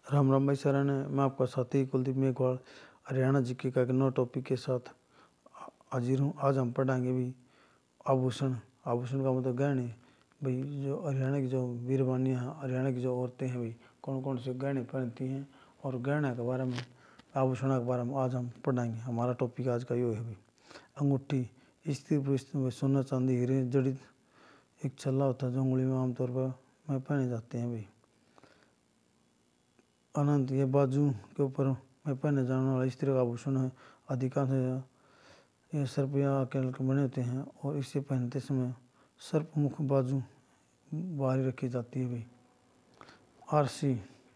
राम राम भाई सराहना है। मैं आपका साथी कुलदीप मेघवाल हरियाणा जीके का एक नौ टॉपिक के साथ हाजिर हूँ। आज हम पढ़ाएंगे भी आभूषण। आभूषण का मतलब गहने। भाई जो हरियाणा की जो वीरवानियाँ हैं, हरियाणा की जो औरतें हैं, भाई कौन कौन से गहने पहनती हैं और गहने के बारे में, आभूषण के बारे में आज हम पढ़ाएंगे। हमारा टॉपिक आज का यो है भाई अंगूठी। स्त्री पुरुष में सोना चांदी हीरे जड़ित एक छल्ला होता है जो उंगली में आमतौर पर में पहने जाते हैं भाई। अनंत ये बाजू के ऊपर में पहने जाने वाला स्त्री का आभूषण है। अधिकांश ये सर्प या आकार के बने होते हैं और इसे पहनते समय सर्प मुख बाजू बाहरी रखी जाती है भाई। आरसी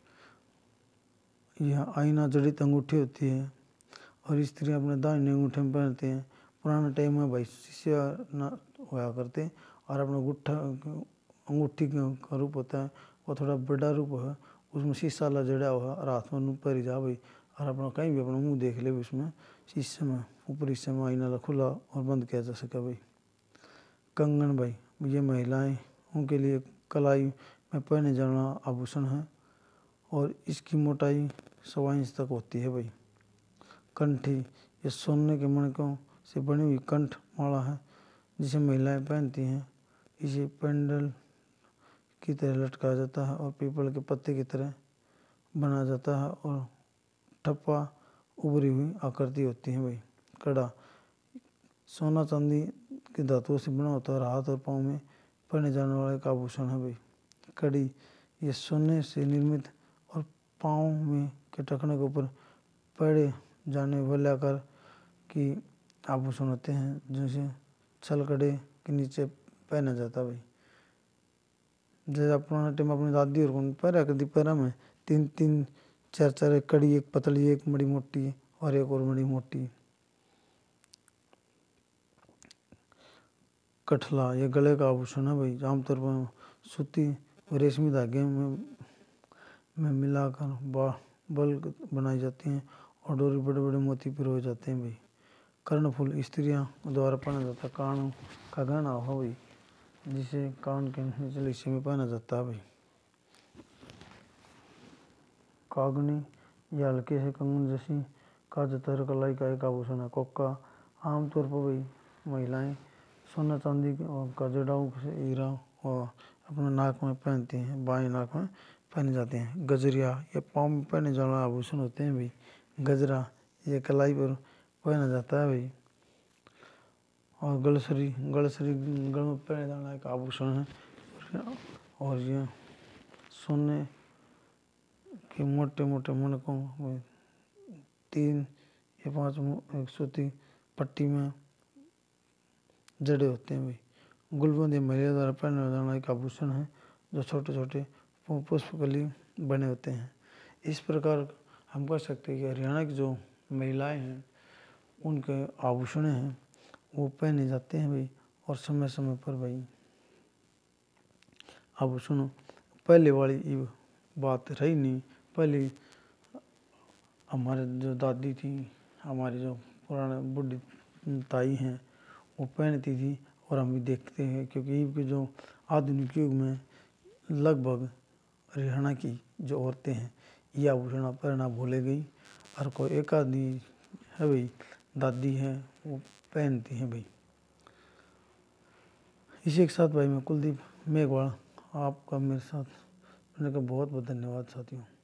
यह आईना जड़ित अंगूठी होती है और स्त्री अपने दाहिने अंगूठे में पहनते हैं। पुराने टाइम में भाई शीशे न होया करते और अपना गुट्ठा अंगूठी का रूप होता है वो थोड़ा बड़ा रूप है, उसमें शीशा ला जड़ा हुआ और हाथ में ऊपर ही जा भाई और अपना कहीं भी अपना मुंह देख ले उसमें शीशे में ऊपर हिस्से में आईना खुला और बंद किया जा सके भाई। कंगन भाई ये महिलाएं उनके लिए कलाई में पहने जाना आभूषण है और इसकी मोटाई 1.25 इंच तक होती है भाई। कंठी ये सोने के मणकों से बनी हुई कंठ माला है जिसे महिलाएं पहनती हैं। इसे पेंडल की तरह लटकाया जाता है और पीपल के पत्ते की तरह बनाया जाता है और ठप्पा उभरी हुई आकृति होती है भाई। कड़ा सोना चांदी के धातुओं से बना होता है और हाथ और पाँव में पहने जाने वाला एक आभूषण है भाई। कड़ी ये सोने से निर्मित और पाँव में के टखने के ऊपर पहने जाने वाले आकार की आभूषण होते हैं जिसे छल कड़े के नीचे पहना जाता है भाई। जैसे पुराने टाइम अपनी दादी और कौन पैरा करती, पैरा में 3-3 4-4 एक कड़ी, एक पतली एक बड़ी मोटी और एक और बड़ी मोटी। कठला ये गले का आभूषण है भाई। आमतौर पर सूती और रेशमी धागे में मिलाकर बल बनाई जाती हैं और डोरी बड़े बड़े मोती पिरोए जाते हैं भाई। कर्णफूल स्त्रियां द्वारा पहना जाता है कानों का गहना हो भाई जिसे कान के निचले हिस्से में पहना जाता है भाई। कागनी या हल्के से कंगन जैसी काजतर कलाई का एक आभूषण है। कोका आमतौर पर भाई महिलाएं सोना चांदी का जड़ाऊ से हीरा और अपने नाक में पहनती हैं, बाएं नाक में पहने जाते हैं। गजरिया ये पाँव में पहने जाने वाले आभूषण होते हैं भाई। गजरा ये कलाई पर पहना जाता है भाई। और गलसरी गल में पहने जाना एक आभूषण है और ये सोने के मोटे मोटे मणकों में 3 या 5 एक सूती पट्टी में जड़े होते हैं भाई। गुलबंद महिला द्वारा पहने जाना एक आभूषण है जो छोटे छोटे पुष्पकली बने होते हैं। इस प्रकार हम कह सकते हैं कि हरियाणा की जो महिलाएं हैं उनके आभूषण हैं वो पहने जाते हैं भाई। और समय समय पर भाई आभूषण पहले वाली बात रही नहीं। पहले हमारे जो दादी थी, हमारी जो पुराने बुढ़ी ताई हैं वो पहनती थी और हम भी देखते हैं क्योंकि के जो आधुनिक युग में लगभग हरियाणा की जो औरतें हैं ये आभूषण पहनना भूले गई और कोई एक आदमी है भाई दादी है वो पहनती हैं भाई। इसी के साथ भाई मैं कुलदीप मेघवाल आपका मेरे साथ रहने का बहुत बहुत धन्यवाद साथियों।